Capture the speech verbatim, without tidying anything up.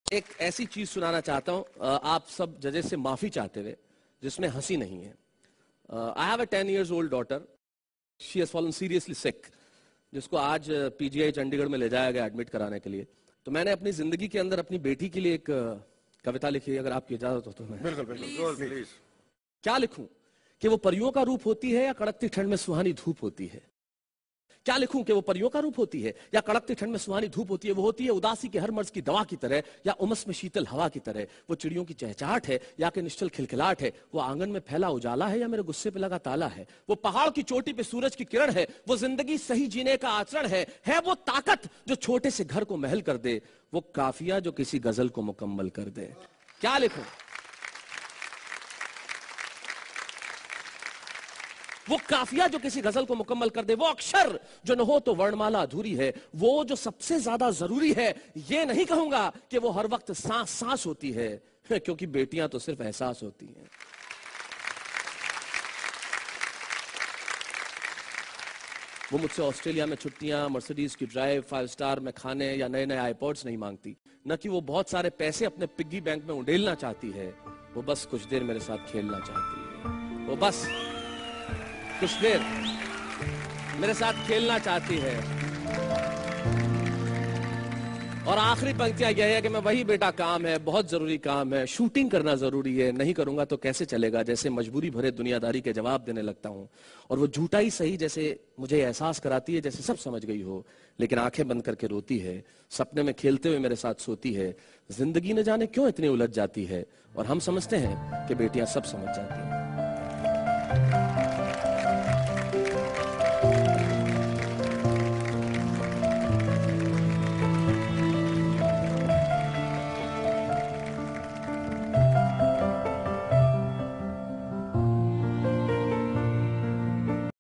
एक ऐसी चीज सुनाना चाहता हूं आप सब जजेस से माफी चाहते हुए, जिसमें हंसी नहीं है। I have a ten years old daughter, she has fallen seriously sick, जिसको आज पीजीआई चंडीगढ़ में ले जाया गया एडमिट कराने के लिए। तो मैंने अपनी जिंदगी के अंदर अपनी बेटी के लिए एक कविता लिखी है, अगर आपकी इजाजत हो तो। मैं बिल्कुल बिल्कुल प्लीज। क्या लिखूं कि वो परियों का रूप होती है या कड़कती ठंड में सुहानी धूप होती है? क्या लिखूं कि वो परियों का रूप होती है या कड़कती ठंड में सुहानी धूप होती है? वो होती है उदासी के हर मर्ज की दवा की तरह या उमस में शीतल हवा की तरह। वो चिड़ियों की चहचहाट है या कि निश्चल खिलखिलाहट है? वो आंगन में फैला उजाला है या मेरे गुस्से पे लगा ताला है? वो पहाड़ की चोटी पे सूरज की किरण है? वो जिंदगी सही जीने का आचरण है? है वो ताकत जो छोटे से घर को महल कर दे? वो काफिया जो किसी गजल को मुकम्मल कर दे? क्या लिखूं? वो काफिया जो किसी गजल को मुकम्मल कर दे, वो अक्षर जो न हो तो वर्णमाला अधूरी है, वो जो सबसे ज्यादा जरूरी है। ये नहीं कहूंगा कि वो हर वक्त सांस सांस होती है, क्योंकि बेटियां तो सिर्फ एहसास होती हैं। वो मुझसे ऑस्ट्रेलिया में छुट्टियां, मर्सिडीज की ड्राइव, फाइव स्टार में खाने या नए नए आईपॉड्स नहीं मांगती। न कि वो बहुत सारे पैसे अपने पिग्गी बैंक में उड़ेलना चाहती है, वो बस कुछ देर मेरे साथ खेलना चाहती है। वो बस कुछ देर मेरे साथ खेलना चाहती है। और आखिरी पंक्तियां यह है कि मैं वही बेटा काम है, बहुत जरूरी काम है, शूटिंग करना जरूरी है, नहीं करूंगा तो कैसे चलेगा, जैसे मजबूरी भरे दुनियादारी के जवाब देने लगता हूं। और वो झूठा ही सही जैसे मुझे एहसास कराती है, जैसे सब समझ गई हो, लेकिन आंखें बंद करके रोती है। सपने में खेलते हुए मेरे साथ सोती है। जिंदगी न जाने क्यों इतनी उलझ जाती है, और हम समझते हैं कि बेटियां सब समझ जाती हैं।